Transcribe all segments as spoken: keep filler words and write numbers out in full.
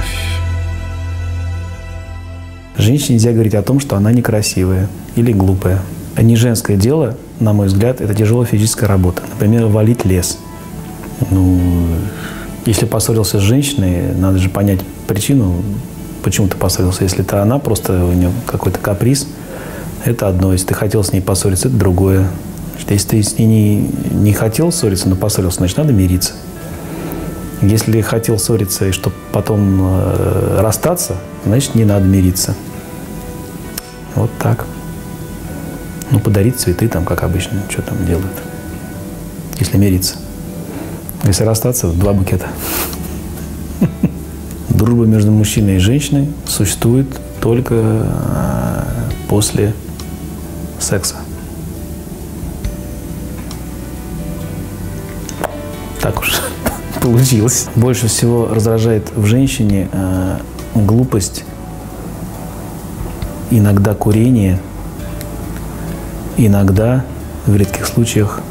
Женщине нельзя говорить о том, что она некрасивая или глупая. А не женское дело, на мой взгляд, это тяжелая физическая работа. Например, валить лес. Ну, если поссорился с женщиной, надо же понять причину, почему ты поссорился. Если это она, просто у нее какой-то каприз, это одно. Если ты хотел с ней поссориться, это другое. Если ты с ней не, не хотел ссориться, но поссорился, значит, надо мириться. Если хотел ссориться и чтобы потом э, расстаться, значит, не надо мириться. Вот так. Ну, подарить цветы там, как обычно, что там делают, если мириться. Если расстаться, два букета. Дружба между мужчиной и женщиной существует только после секса. Так уж получилось. Больше всего раздражает в женщине э, глупость, иногда курение, иногда, в редких случаях,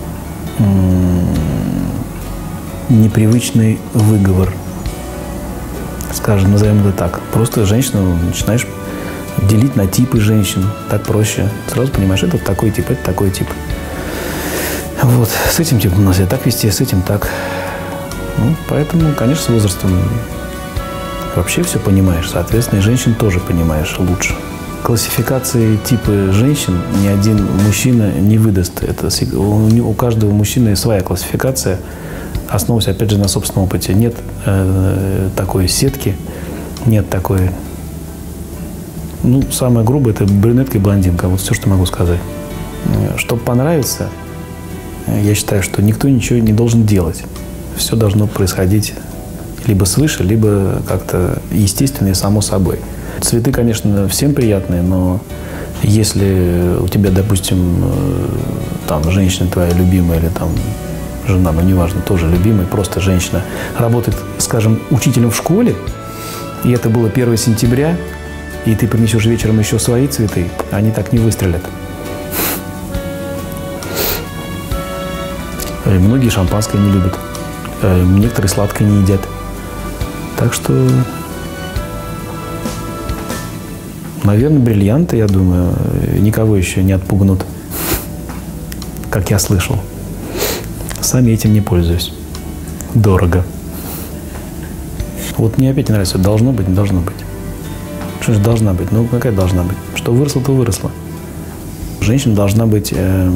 непривычный выговор. Скажем, назовем это так. Просто женщину начинаешь делить на типы женщин. Так проще. Сразу понимаешь, это такой тип, это такой тип. Вот. С этим типом надо себя так вести, с этим так. Ну, поэтому, конечно, с возрастом вообще все понимаешь. Соответственно, и женщин тоже понимаешь лучше. Классификации типы женщин ни один мужчина не выдаст. Это у каждого мужчины своя классификация, основываясь, опять же, на собственном опыте. Нет э, такой сетки, нет такой... Ну, самое грубое – это брюнетка и блондинка. Вот все, что могу сказать. Чтобы понравиться, я считаю, что никто ничего не должен делать. Все должно происходить либо свыше, либо как-то естественно и само собой. Цветы, конечно, всем приятные, но если у тебя, допустим, там женщина твоя любимая или там жена, ну неважно, тоже любимая, просто женщина, работает, скажем, учителем в школе, и это было первое сентября, и ты принесешь вечером еще свои цветы, они так не выстрелят. Многие шампанское не любят, некоторые сладкое не едят. Так что... Наверное, бриллианты, я думаю, никого еще не отпугнут, как я слышал. Сами этим не пользуюсь. Дорого. Вот мне опять не нравится. Должно быть, не должно быть. Что же должна быть? Ну, какая должна быть? Что выросло, то выросло. Женщина должна быть э,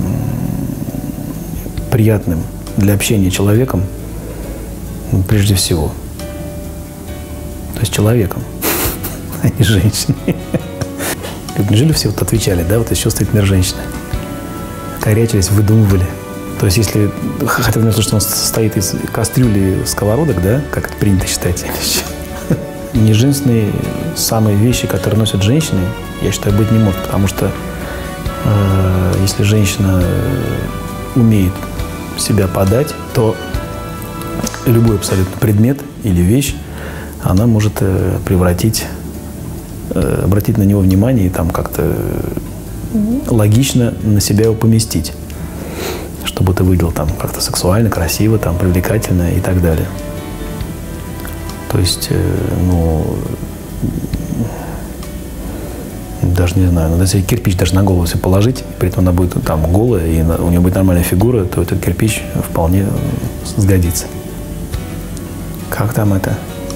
приятным для общения человеком, ну, прежде всего. То есть человеком. А не женщиной. Неужели все вот отвечали, да, вот еще стоит мир женщины? Корячились, выдумывали. То есть, если хотят сказать, что он состоит из кастрюли, сковородок, да, как это принято считать, не женственные самые вещи, которые носят женщины, я считаю, быть не может. Потому что э, если женщина умеет себя подать, то любой абсолютно предмет или вещь она может э, превратить, э, обратить на него внимание и там как-то логично на себя его поместить, чтобы это выглядело там как-то сексуально, красиво, там, привлекательно и так далее. То есть, э, ну, даже не знаю, надо себе кирпич даже на голову себе положить, при этом она будет там голая, и у нее будет нормальная фигура, то этот кирпич вполне сгодится. Как там это?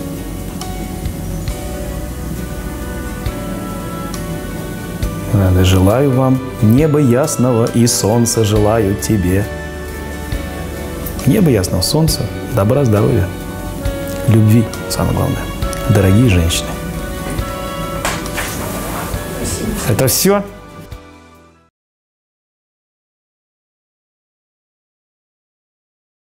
Надо, желаю вам неба ясного и солнца желаю тебе. Небо ясного, солнца, добра, здоровья, любви, самое главное. Дорогие женщины. Спасибо. Это все?